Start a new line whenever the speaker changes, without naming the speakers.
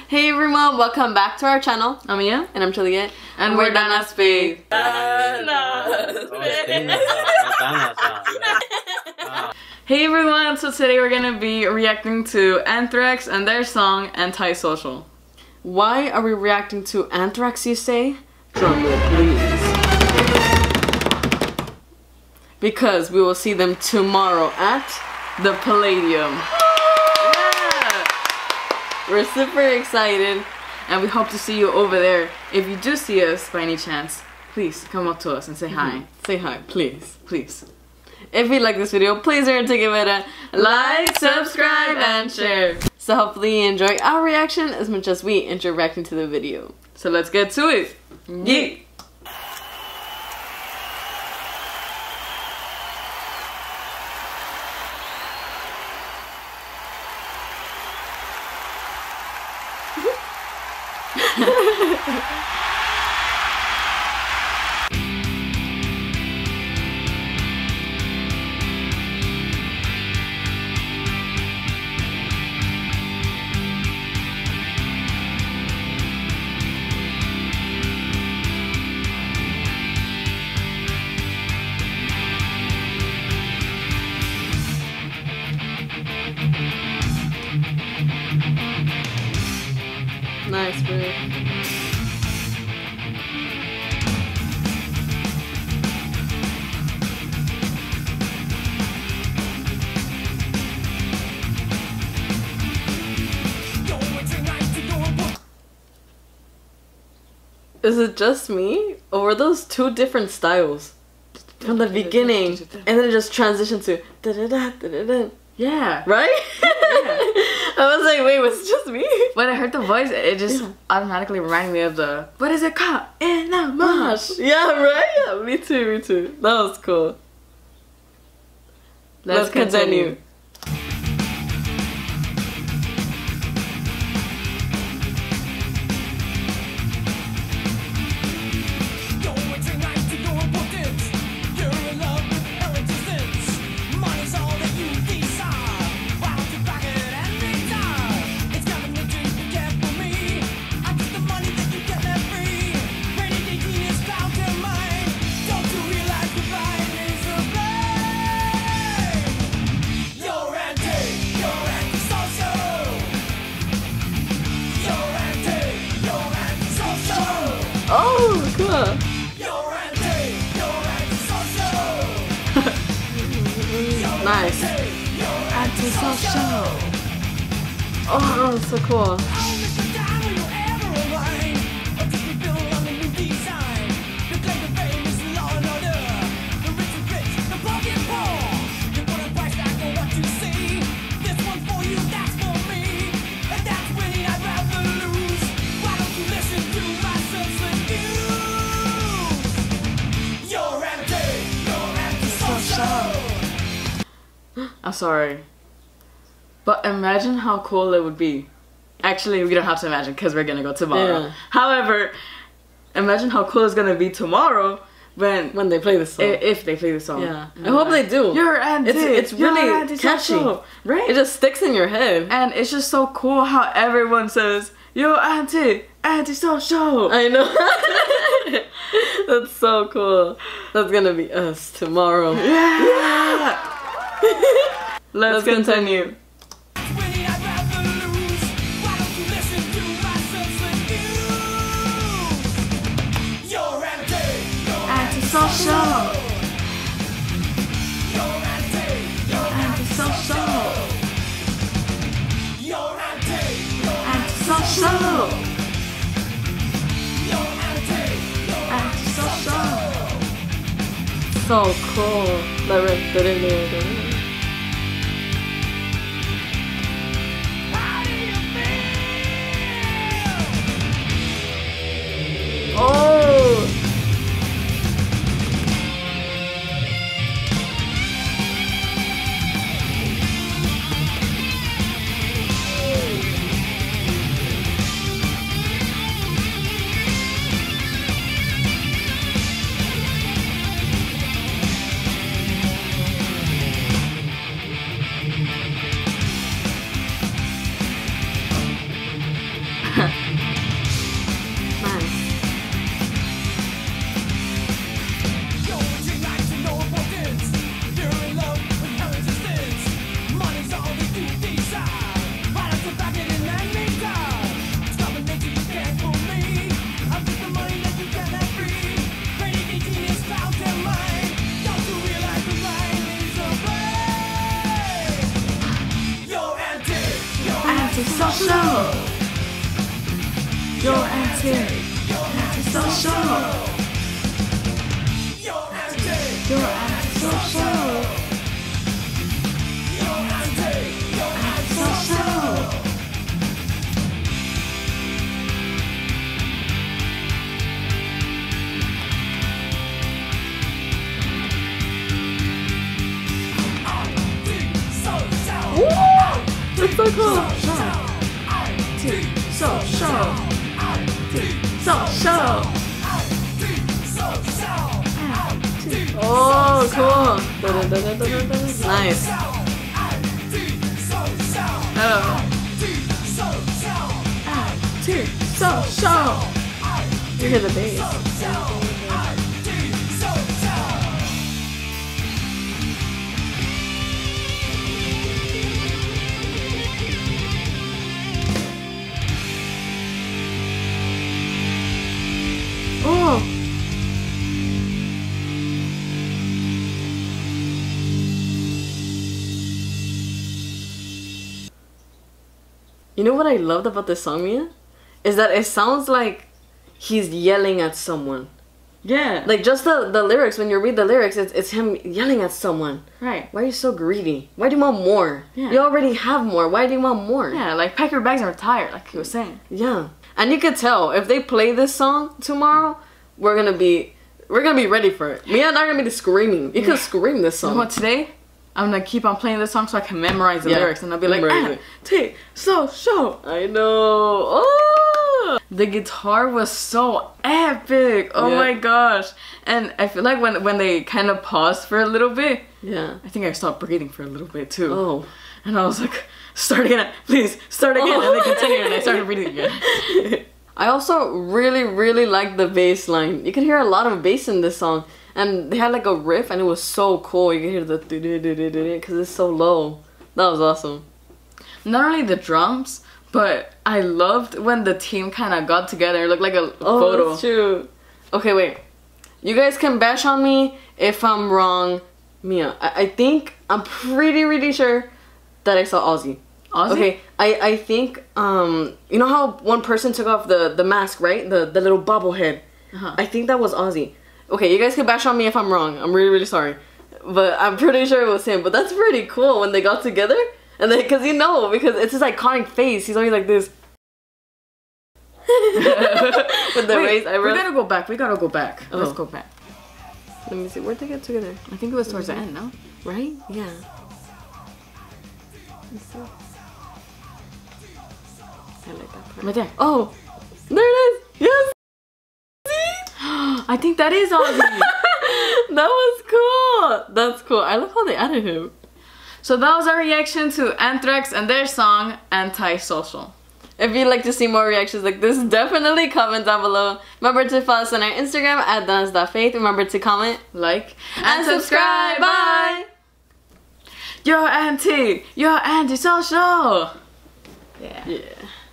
Hey everyone, welcome back to our channel. I'm Mia. And I'm Juliet. And we're danasfaith. Hey everyone, so today we're gonna be reacting to Anthrax and their song Antisocial. Why are we reacting to Anthrax, you say? Drum roll, please. Because we will see them tomorrow at the Palladium. We're super excited and we hope to see you over there. If you do see us by any chance, please come up to us and say hi. Say hi, please, please. If you like this video, please remember to give it a like, subscribe, and share. So hopefully you enjoy our reaction as much as we enjoy reacting to the video. So let's get to it. Yeet! Nice, bro. Is it just me? Or were those two different styles? From the beginning, and then it just transitioned to da-da-da, da-da-da. Yeah. Right? Yeah. I was like, wait, was it just me? When I heard the voice, it just automatically reminded me of the what is it called? In a mosh. Yeah, right? Yeah, me too, me too. That was cool. Let's continue. Oh, cool. Nice. Antisocial. Oh, so cool. I'm sorry, but imagine how cool it would be. Actually, we don't have to imagine because we're gonna go tomorrow. Yeah. However, imagine how cool it's gonna be tomorrow when they play the song. If they play the song. Yeah. I hope they do. It's really catchy, right? It just sticks in your head, and it's just so cool how everyone says "Yo, antisocial." I know. That's so cool. That's gonna be us tomorrow. Yeah. Let's continue. Antisocial. Antisocial. Antisocial. Antisocial. So cool. Oh! antisocial. You're antisocial. You're antisocial. It's so cool. Oh, cool. Nice. Antisocial. You hear the bass. Oh. You know what I loved about this song, Mia? Is that it sounds like he's yelling at someone. Yeah. Like just the lyrics, when you read the lyrics, it's him yelling at someone. Right. Why are you so greedy? Why do you want more? Yeah. You already have more. Why do you want more? Yeah, like pack your bags and retire, like he was saying. Yeah. And you could tell if they play this song tomorrow, we're gonna be ready for it. Mia and I are gonna be screaming. You could scream this song. You know what, today I'm gonna keep on playing this song so I can memorize the lyrics, and I'll be like, Antisocial. I know. Oh, the guitar was so epic. Oh my gosh. And I feel like when they kind of paused for a little bit, I think I stopped breathing for a little bit too. Oh. And I was like, start again, please, start again. And they continued, and I started breathing again. I also really like the bass line. You can hear a lot of bass in this song. And they had like a riff, and it was so cool. You can hear the because it's so low. That was awesome. Not only the drums, but I loved when the team kind of got together. It looked like a photo. That's true. Okay, wait. You guys can bash on me if I'm wrong. Mia, I think, I'm pretty sure that I saw Ozzy. Ozzy? Okay, I think, you know how one person took off the mask, right? The little bobblehead. I think that was Ozzy. Okay, you guys can bash on me if I'm wrong. I'm really sorry. But I'm pretty sure it was him. But that's pretty cool when they got together. And then, because because it's his iconic face. He's always like this. With the raised eyebrows. We gotta go back. Oh. Let's go back. Let me see. Where'd they get together? I think it was towards the end, no? Right? Yeah. Let's see. I like that part. Right there. Oh! There it is! Yes! I think that is Ozzy. That was cool. That's cool. I love how they added him. So that was our reaction to Anthrax and their song Antisocial. If you'd like to see more reactions like this, definitely comment down below. Remember to follow us on our Instagram at danasfaith. Remember to comment, like, and subscribe. Bye. You're antisocial. Yeah.